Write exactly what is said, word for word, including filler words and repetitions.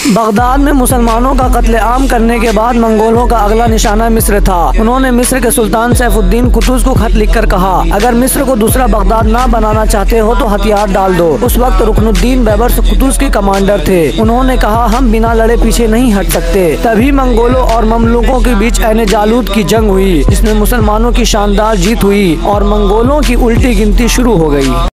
Baghdad में मुसलमानों का कत्लेआम करने के बाद मंगोलों का अगला निशाना मिस्र था। उन्होंने मिस्र के सुल्तान सैफुद्दीन कुतुज को खत लिखकर कहा, अगर मिस्र को दूसरा बगदाद ना बनाना चाहते हो तो हथियार डाल दो। उस वक्त रुकनुद्दीन बैबर्स कुतुज के कमांडर थे। उन्होंने कहा, हम बिना लड़े पीछे नहीं हट सकते। तभी मंगोलों और ममलूकों के बीच ऐन जालूत की जंग हुई, जिसमें मुसलमानों की शानदार जीत हुई और मंगोलों की उल्टी गिनती शुरू हो गई।